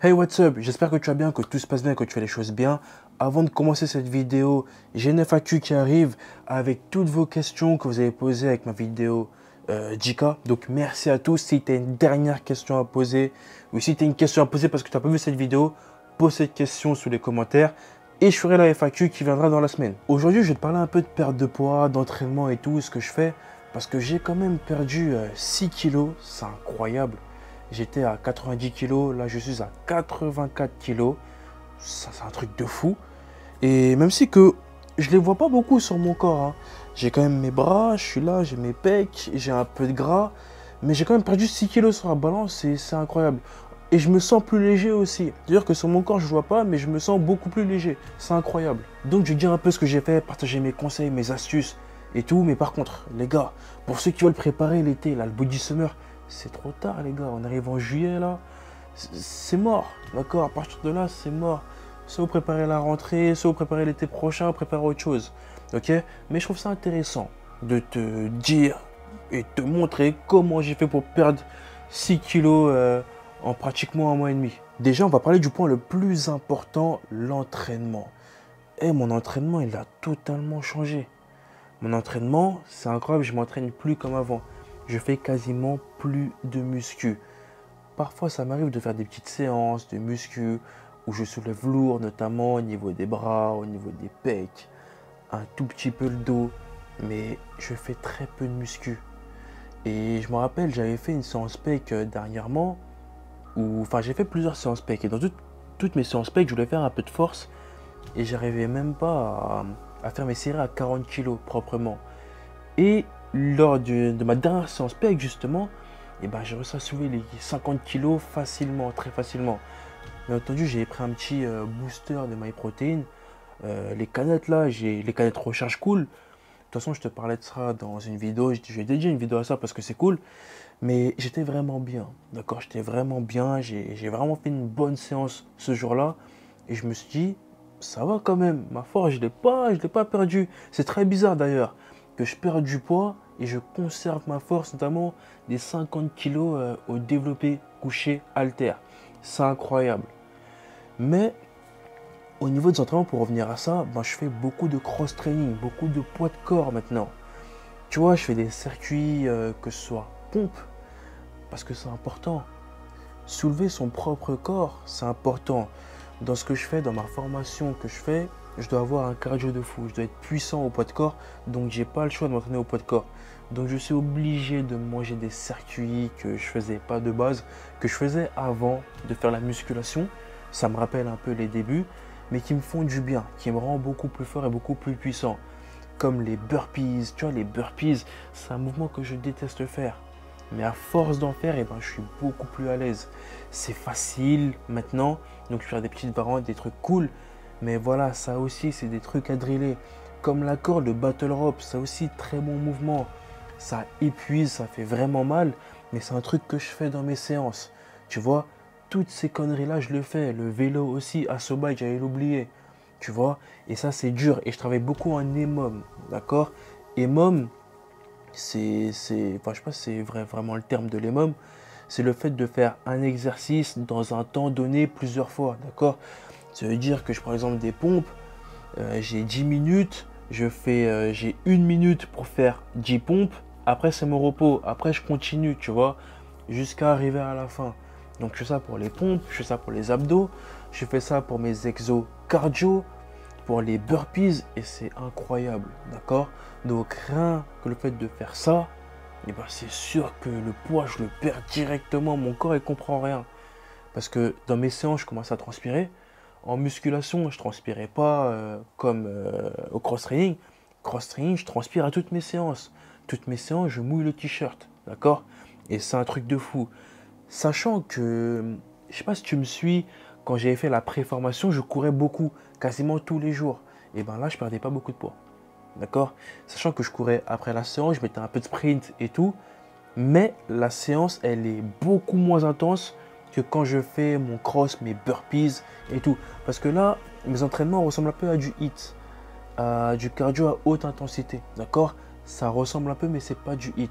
Hey, what's up? J'espère que tu vas bien, que tout se passe bien, que tu fais les choses bien. Avant de commencer cette vidéo, j'ai une FAQ qui arrive avec toutes vos questions que vous avez posées avec ma vidéo JICA. Donc merci à tous. Si tu as une dernière question à poser ou si tu as une question à poser parce que tu n'as pas vu cette vidéo, pose cette question sous les commentaires et je ferai la FAQ qui viendra dans la semaine. Aujourd'hui, je vais te parler un peu de perte de poids, d'entraînement et tout, ce que je fais parce que j'ai quand même perdu 6 kilos. C'est incroyable. J'étais à 90 kg, là je suis à 84 kg. Ça, c'est un truc de fou. Et même si que je les vois pas beaucoup sur mon corps, hein. J'ai quand même mes bras, je suis là, j'ai mes pecs, j'ai un peu de gras. Mais j'ai quand même perdu 6 kg sur la balance et c'est incroyable. Et je me sens plus léger aussi. C'est-à-dire que sur mon corps, je vois pas, mais je me sens beaucoup plus léger. C'est incroyable. Donc je vais dire un peu ce que j'ai fait, partager mes conseils, mes astuces et tout. Mais par contre, les gars, pour ceux qui veulent préparer l'été, là, le body summer, c'est trop tard, les gars. On arrive en juillet, là. C'est mort, d'accord? À partir de là, c'est mort. Soit vous préparez la rentrée, soit vous préparez l'été prochain, vous préparez autre chose. Ok? Mais je trouve ça intéressant de te dire et te montrer comment j'ai fait pour perdre 6 kilos en pratiquement un mois et demi. Déjà, on va parler du point le plus important, l'entraînement. Et mon entraînement, il a totalement changé. Mon entraînement, c'est incroyable, je m'entraîne plus comme avant. Je fais quasiment plus de muscu. Parfois, ça m'arrive de faire des petites séances de muscu où je soulève lourd, notamment au niveau des bras, au niveau des pecs, un tout petit peu le dos, mais je fais très peu de muscu. Et je me rappelle, j'avais fait une séance pec dernièrement, enfin j'ai fait plusieurs séances pec et dans toutes mes séances pec, je voulais faire un peu de force et j'arrivais même pas à faire mes séries à 40 kg proprement. Et lors de ma dernière séance PEC, justement, j'ai réussi à soulever les 50 kg facilement, très facilement. Bien entendu, j'ai pris un petit booster de MyProtein. Les canettes là, j'ai les canettes Recharge Cool. De toute façon, je te parlais de ça dans une vidéo. Je vais dédier une vidéo à ça parce que c'est cool. Mais j'étais vraiment bien, d'accord? J'étais vraiment bien. J'ai vraiment fait une bonne séance ce jour-là. Et je me suis dit, ça va quand même. Ma force, je l'ai pas perdue. C'est très bizarre d'ailleurs que je perds du poids et je conserve ma force, notamment des 50 kg au développé couché halter. C'est incroyable. Mais au niveau des entraînements, pour revenir à ça, je fais beaucoup de cross-training, beaucoup de poids de corps maintenant. Tu vois, je fais des circuits, que ce soit pompe, parce que c'est important. Soulever son propre corps, c'est important. Dans ce que je fais, dans ma formation que je fais, je dois avoir un cardio de fou. Je dois être puissant au poids de corps, donc j'ai pas le choix de m'entraîner au poids de corps. Donc je suis obligé de manger des circuits que je faisais pas de base, que je faisais avant de faire la musculation. Ça me rappelle un peu les débuts, mais qui me font du bien, qui me rend beaucoup plus fort et beaucoup plus puissant. Comme les burpees. Tu vois, les burpees, c'est un mouvement que je déteste faire. Mais à force d'en faire, je suis beaucoup plus à l'aise. C'est facile maintenant, donc je fais des petites variantes, des trucs cool. Mais voilà, ça aussi, c'est des trucs à driller. Comme la corde, le battle rope, ça aussi, très bon mouvement. Ça épuise, ça fait vraiment mal, mais c'est un truc que je fais dans mes séances. Tu vois, toutes ces conneries-là, je le fais. Le vélo aussi, à bike, j'allais l'oublier. Tu vois, et ça, c'est dur. Et je travaille beaucoup en EMOM, d'accord? EMOM, je sais pas si c'est vraiment le terme de l'EMOM. C'est le fait de faire un exercice dans un temps donné plusieurs fois, d'accord? Ça veut dire que je prends par exemple des pompes, j'ai 10 minutes, j'ai 1 minute pour faire 10 pompes, après c'est mon repos, après je continue, tu vois, jusqu'à arriver à la fin. Donc je fais ça pour les pompes, je fais ça pour les abdos, je fais ça pour mes exos cardio, pour les burpees et c'est incroyable, d'accord? Donc rien que le fait de faire ça, c'est sûr que le poids je le perds directement, mon corps il comprend rien. Parce que dans mes séances je commence à transpirer. En musculation, je ne transpirais pas comme au cross-training. Cross-training, je transpire à toutes mes séances. Toutes mes séances, je mouille le t-shirt, d'accord? Et c'est un truc de fou. Sachant que, je ne sais pas si tu me suis, quand j'avais fait la pré-formation, je courais beaucoup, quasiment tous les jours. Et là, je ne perdais pas beaucoup de poids, d'accord? Sachant que je courais après la séance, je mettais un peu de sprint et tout. Mais la séance, elle est beaucoup moins intense que quand je fais mon cross, mes burpees et tout. Parce que là, mes entraînements ressemblent un peu à du HIIT, à du cardio à haute intensité, d'accord? Ça ressemble un peu, mais c'est pas du HIIT.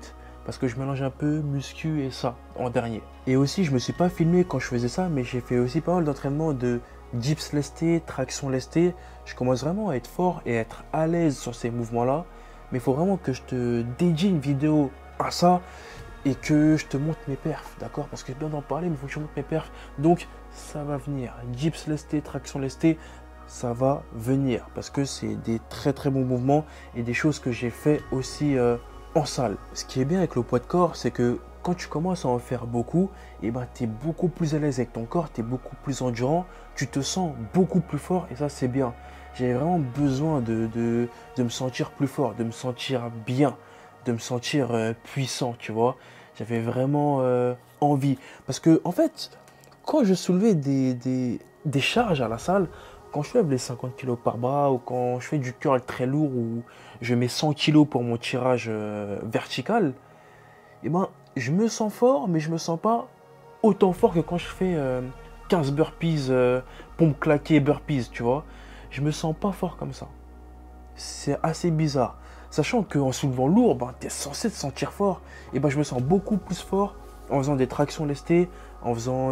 parce que je mélange un peu muscu et ça en dernier. Et aussi, je me suis pas filmé quand je faisais ça, mais j'ai fait aussi pas mal d'entraînements de dips lestés, traction lestée. Je commence vraiment à être fort et à être à l'aise sur ces mouvements-là. Mais il faut vraiment que je te dédie une vidéo à ça et que je te montre mes perfs, d'accord? Parce que c'est bien d'en parler, mais il faut que je te montre mes perfs. Donc, ça va venir. Dips lestés, traction lestée, ça va venir. Parce que c'est des très très bons mouvements et des choses que j'ai fait aussi en salle. Ce qui est bien avec le poids de corps, c'est que quand tu commences à en faire beaucoup, et ben, tu es beaucoup plus à l'aise avec ton corps, tu es beaucoup plus endurant, tu te sens beaucoup plus fort et ça c'est bien. J'avais vraiment besoin de me sentir plus fort, de me sentir bien, de me sentir puissant, tu vois. J'avais vraiment envie. Parce que en fait, quand je soulevais des charges à la salle, quand je soulève les 50 kilos par bras ou quand je fais du curl très lourd ou je mets 100 kilos pour mon tirage vertical, eh ben, je me sens fort, mais je me sens pas autant fort que quand je fais 15 burpees, pompe claquée, burpees, tu vois. Je me sens pas fort comme ça. C'est assez bizarre. Sachant qu'en soulevant lourd, ben, tu es censé te sentir fort. Et ben, je me sens beaucoup plus fort en faisant des tractions lestées, en faisant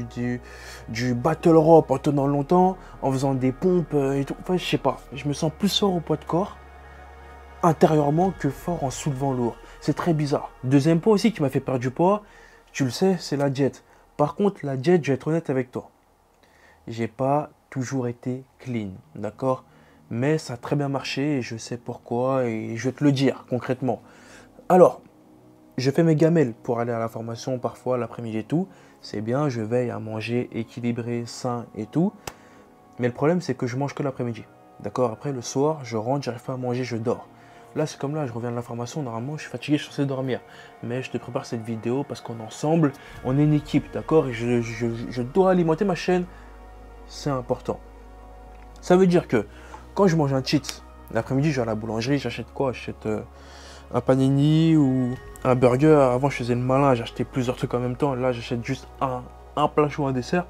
du battle rope en tenant longtemps, en faisant des pompes et tout. Enfin, je sais pas. Je me sens plus fort au poids de corps intérieurement que fort en soulevant lourd. C'est très bizarre. Deuxième point aussi qui m'a fait perdre du poids, tu le sais, c'est la diète. Par contre, la diète, je vais être honnête avec toi. J'ai pas toujours été clean, d'accord? Mais ça a très bien marché et je sais pourquoi et je vais te le dire concrètement. Alors, je fais mes gamelles pour aller à la formation parfois l'après-midi et tout. C'est bien, je veille à manger équilibré, sain et tout. Mais le problème, c'est que je mange que l'après-midi. D'accord? Après, le soir, je rentre, j'arrive pas à manger, je dors. Là, c'est comme là, je reviens de la formation, normalement, je suis fatigué, je suis censé dormir. Mais je te prépare cette vidéo parce qu'on est ensemble, on est une équipe, d'accord? Et je dois alimenter ma chaîne, c'est important. Ça veut dire que quand je mange un cheat, l'après-midi, je vais à la boulangerie, j'achète quoi? J'achète un panini ou un burger. Avant, je faisais le malin, j'achetais plusieurs trucs en même temps. Là, j'achète juste un plat chaud, un dessert.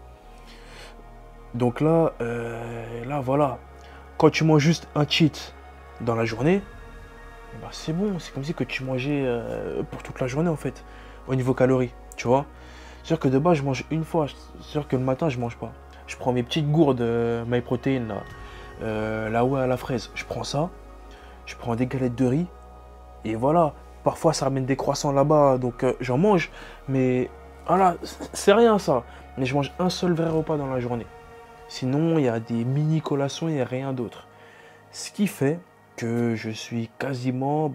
Donc là, voilà. Quand tu manges juste un cheat dans la journée, bah c'est bon. C'est comme si que tu mangeais pour toute la journée en fait, au niveau calories, tu vois. C'est-à-dire que de base, je mange une fois. C'est-à-dire que le matin, je mange pas. Je prends mes petites gourdes MyProtein, là, la whey à la fraise. Je prends ça. Je prends des galettes de riz. Et voilà. Parfois, ça ramène des croissants là-bas, donc j'en mange. Mais voilà, c'est rien ça. Mais je mange un seul vrai repas dans la journée. Sinon, il y a des mini collations, il n'y a rien d'autre. Ce qui fait que je suis quasiment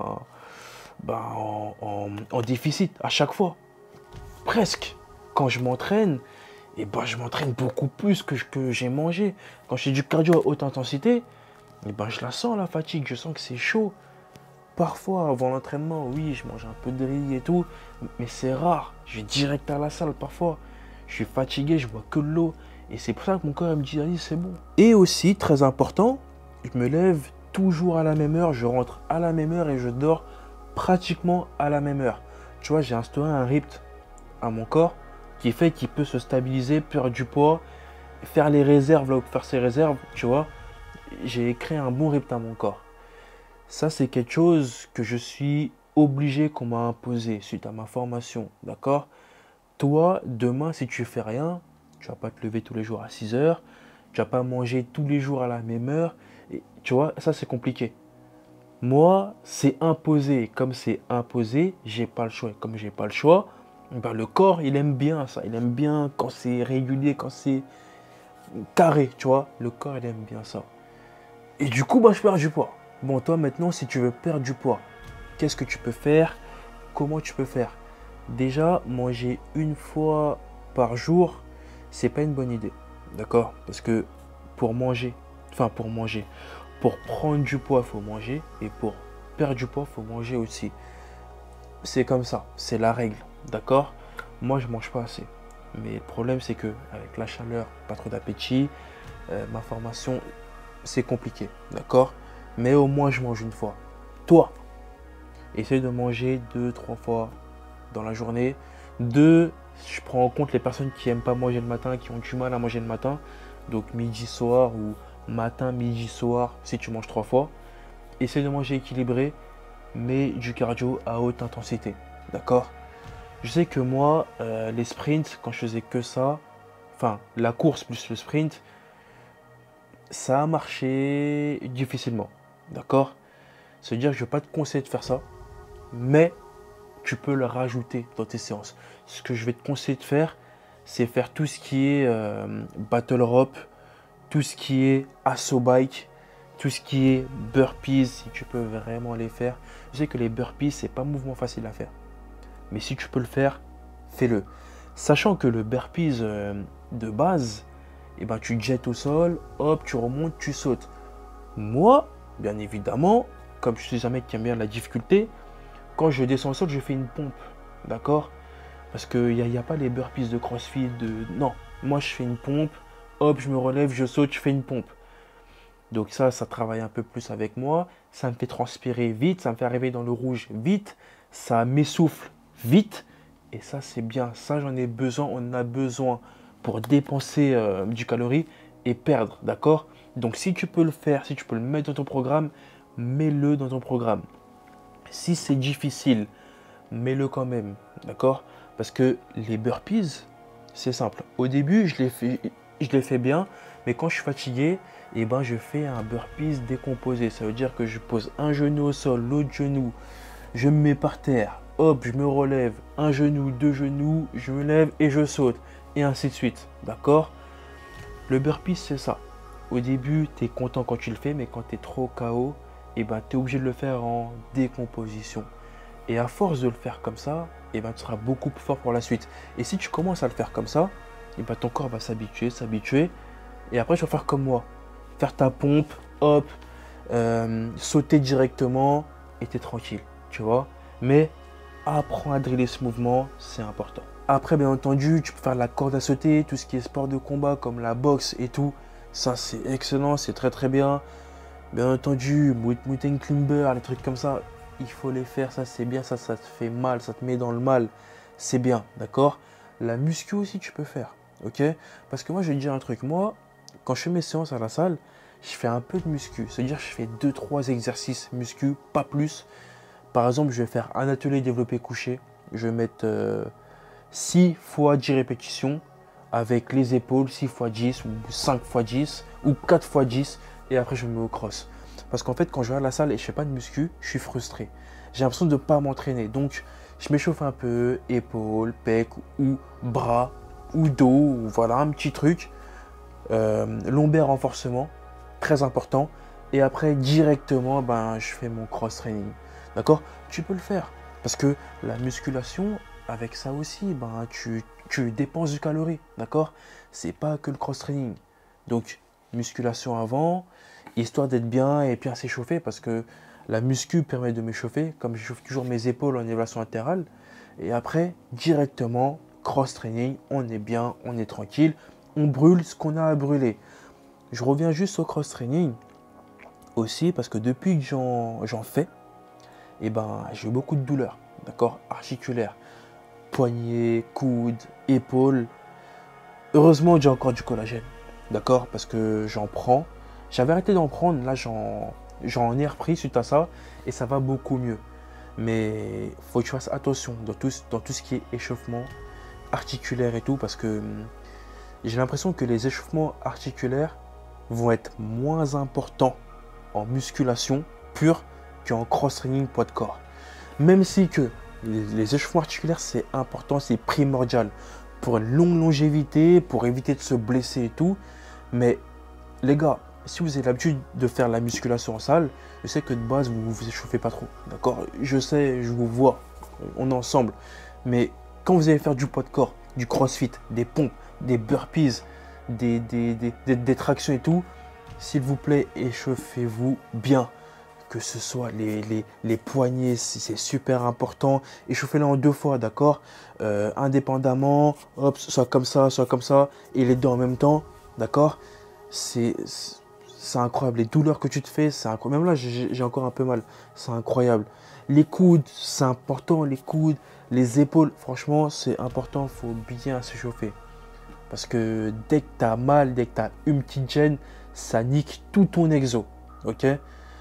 en déficit à chaque fois. Presque. Quand je m'entraîne, et je m'entraîne beaucoup plus que j'ai mangé. Quand je fais du cardio à haute intensité, et je la sens la fatigue, je sens que c'est chaud. Parfois, avant l'entraînement, oui, je mange un peu de riz et tout, mais c'est rare. Je vais direct à la salle parfois. Je suis fatigué, je bois que de l'eau. Et c'est pour ça que mon corps me dit, allez, c'est bon. Et aussi, très important, je me lève toujours à la même heure, je rentre à la même heure et je dors pratiquement à la même heure. Tu vois, j'ai instauré un rythme à mon corps qui fait qu'il peut se stabiliser, perdre du poids, faire les réserves là où faire ses réserves, tu vois. J'ai créé un bon rythme à mon corps. Ça, c'est quelque chose que je suis obligé qu'on m'a imposé suite à ma formation, d'accord? Toi, demain, si tu fais rien, tu vas pas te lever tous les jours à 6 heures, tu vas pas manger tous les jours à la même heure, et, tu vois, ça c'est compliqué. Moi, c'est imposé. Comme c'est imposé, j'ai pas le choix. Et comme j'ai pas le choix, le corps, il aime bien ça. Il aime bien quand c'est régulier, quand c'est carré, tu vois. Le corps, il aime bien ça. Et du coup, je perds du poids. Bon, toi, maintenant, si tu veux perdre du poids, qu'est-ce que tu peux faire? Comment tu peux faire? Déjà, manger une fois par jour, c'est pas une bonne idée. D'accord? Parce que pour prendre du poids, il faut manger. Et pour perdre du poids, il faut manger aussi. C'est comme ça, c'est la règle. D'accord? Moi, je mange pas assez. Mais le problème, c'est que avec la chaleur, pas trop d'appétit, ma formation, c'est compliqué. D'accord? Mais au moins, je mange une fois. Toi, essaye de manger 2-3 fois dans la journée. Je prends en compte les personnes qui n'aiment pas manger le matin, qui ont du mal à manger le matin. Donc midi, soir ou matin, midi, soir, si tu manges 3 fois. Essaye de manger équilibré mais du cardio à haute intensité. D'accord? Je sais que moi, les sprints, quand je faisais que ça, enfin la course plus le sprint, ça a marché difficilement. D'accord? C'est-à-dire que je ne vais pas te conseiller de faire ça, mais tu peux le rajouter dans tes séances. Ce que je vais te conseiller de faire, c'est faire tout ce qui est battle rope, tout ce qui est assaut bike, tout ce qui est burpees, si tu peux vraiment les faire. Je sais que les burpees, c'est pas un mouvement facile à faire. Mais si tu peux le faire, fais-le. Sachant que le burpees de base, eh ben, tu te jettes au sol, hop, tu remontes, tu sautes. Moi, bien évidemment, comme je suis un mec qui aime bien la difficulté, quand je descends au sol, je fais une pompe. D'accord? Parce qu'il n'y a pas les burpees de CrossFit. Non, moi je fais une pompe, hop, je me relève, je saute, je fais une pompe. Donc ça travaille un peu plus avec moi. Ça me fait transpirer vite, ça me fait arriver dans le rouge vite, ça m'essouffle vite. Et ça, c'est bien. Ça, j'en ai besoin, on en a besoin pour dépenser du calorie et perdre, d'accord? Donc si tu peux le faire, si tu peux le mettre dans ton programme, mets-le dans ton programme. Si c'est difficile, mets-le quand même, d'accord? Parce que les burpees, c'est simple. Au début, je les fais bien, mais quand je suis fatigué, eh ben, je fais un burpees décomposé. Ça veut dire que je pose un genou au sol, l'autre genou, je me mets par terre, hop, je me relève, un genou, deux genoux, je me lève et je saute, et ainsi de suite, d'accord? Le burpees, c'est ça. Au début, tu es content quand tu le fais, mais quand tu es trop KO, eh ben, tu es obligé de le faire en décomposition. Et à force de le faire comme ça, eh ben, tu seras beaucoup plus fort pour la suite. Et si tu commences à le faire comme ça, eh ben, ton corps va s'habituer, s'habituer. Et après, tu vas faire comme moi. Faire ta pompe, hop, sauter directement et tu es tranquille, tu vois. Mais apprends à driller ce mouvement, c'est important. Après, bien entendu, tu peux faire la corde à sauter, tout ce qui est sport de combat comme la boxe et tout. Ça, c'est excellent, c'est très très bien. Bien entendu, mountain climber, les trucs comme ça, il faut les faire, ça c'est bien, ça te fait mal, ça te met dans le mal, c'est bien, d'accord? La muscu aussi, tu peux faire, ok? Parce que moi, je vais te dire un truc, moi, quand je fais mes séances à la salle, je fais un peu de muscu, c'est-à-dire je fais 2-3 exercices muscu, pas plus. Par exemple, je vais faire un atelier développé couché, je vais mettre 6 fois 10 répétitions avec les épaules, 6 fois 10 ou 5 fois 10 ou 4 fois 10 et après je me mets au cross. Parce qu'en fait, quand je vais à la salle et je fais pas de muscu, je suis frustré. J'ai l'impression de ne pas m'entraîner. Donc, je m'échauffe un peu, épaules, pecs ou bras ou dos, ou voilà, un petit truc. Lombaire renforcement, très important. Et après, directement, ben, je fais mon cross-training. D'accord? Tu peux le faire. Parce que la musculation, avec ça aussi, ben, tu dépenses du calorie. D'accord? C'est pas que le cross-training. Donc, musculation avant, histoire d'être bien et bien s'échauffer. Parce que la muscu permet de m'échauffer. Comme je chauffe toujours mes épaules en élévation latérale. Et après, directement, cross-training, on est bien, on est tranquille. On brûle ce qu'on a à brûler. Je reviens juste au cross-training aussi parce que depuis que j'en fais, eh ben, j'ai eu beaucoup de douleurs, d'accord, articulaires, poignets, coudes, épaules. Heureusement, j'ai encore du collagène, d'accord, parce que j'en prends. J'avais arrêté d'en prendre, là j'en ai repris suite à ça et ça va beaucoup mieux. Mais il faut que tu fasses attention dans tout ce qui est échauffement articulaire et tout parce que j'ai l'impression que les échauffements articulaires vont être moins importants en musculation pure qu'en cross-training poids de corps. Même si que les échauffements articulaires, c'est important, c'est primordial pour une longue longévité, pour éviter de se blesser et tout. Mais les gars, si vous avez l'habitude de faire la musculation en salle, je sais que de base, vous ne vous échauffez pas trop. D'accord? Je sais, je vous vois, on est ensemble. Mais quand vous allez faire du poids de corps, du crossfit, des pompes, des burpees, des tractions et tout, s'il vous plaît, échauffez-vous bien. Que ce soit les poignets, c'est super important. Échauffez-les en 2 fois, d'accord? Indépendamment, hop, soit comme ça, et les deux en même temps, d'accord? C'est incroyable. Les douleurs que tu te fais, c'est incroyable. Même là, j'ai encore un peu mal. C'est incroyable. Les coudes, c'est important. Les coudes, les épaules, franchement, c'est important. Il faut bien s'échauffer. Parce que dès que tu as mal, dès que tu as une petite gêne, ça nique tout ton exo. Ok?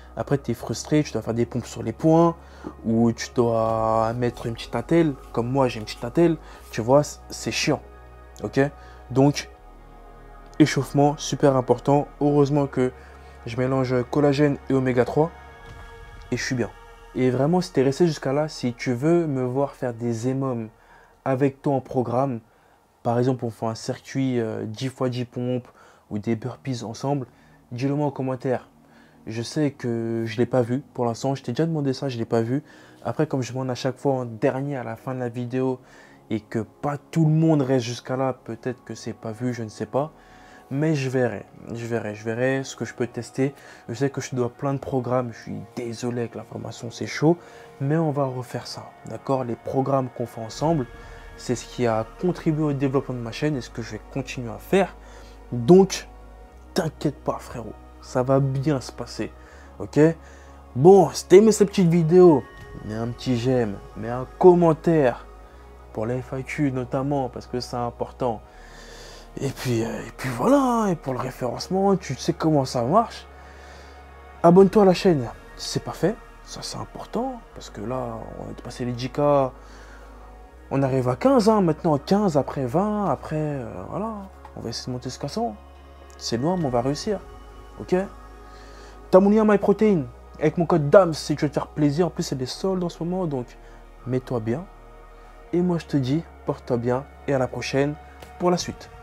Après, tu es frustré, tu dois faire des pompes sur les poings ou tu dois mettre une petite attelle. Comme moi, j'ai une petite attelle. Tu vois, c'est chiant. Ok? Donc, échauffement, super important. Heureusement que je mélange collagène et oméga 3 et je suis bien. Et vraiment, si tu es resté jusqu'à là, si tu veux me voir faire des EMOM avec toi en programme, par exemple, on fait un circuit 10 x 10 pompes ou des burpees ensemble, dis-le moi en commentaire. Je sais que je ne l'ai pas vu pour l'instant. Je t'ai déjà demandé ça, je ne l'ai pas vu. Après, comme je demande à chaque fois en dernier à la fin de la vidéo et que pas tout le monde reste jusqu'à là, peut-être que c'est pas vu, je ne sais pas. Mais je verrai ce que je peux tester. Je sais que je dois plein de programmes. Je suis désolé avec l'information, c'est chaud. Mais on va refaire ça, d'accord? Les programmes qu'on fait ensemble, c'est ce qui a contribué au développement de ma chaîne et ce que je vais continuer à faire. Donc, t'inquiète pas, frérot. Ça va bien se passer, ok? Bon, si t'as aimé cette petite vidéo, mets un petit j'aime, mets un commentaire pour la FAQ notamment parce que c'est important. Et puis voilà, hein, et pour le référencement, tu sais comment ça marche. Abonne-toi à la chaîne si c'est pas fait, ça c'est important parce que là, on a dépassé les 10K, on arrive à 15, hein, maintenant 15, après 20, après voilà, on va essayer de monter jusqu'à 100. C'est loin, mais on va réussir, ok? T'as mon lien MyProtein avec mon code DAMS si tu veux te faire plaisir. En plus, c'est des soldes en ce moment, donc mets-toi bien. Et moi, je te dis, porte-toi bien et à la prochaine pour la suite.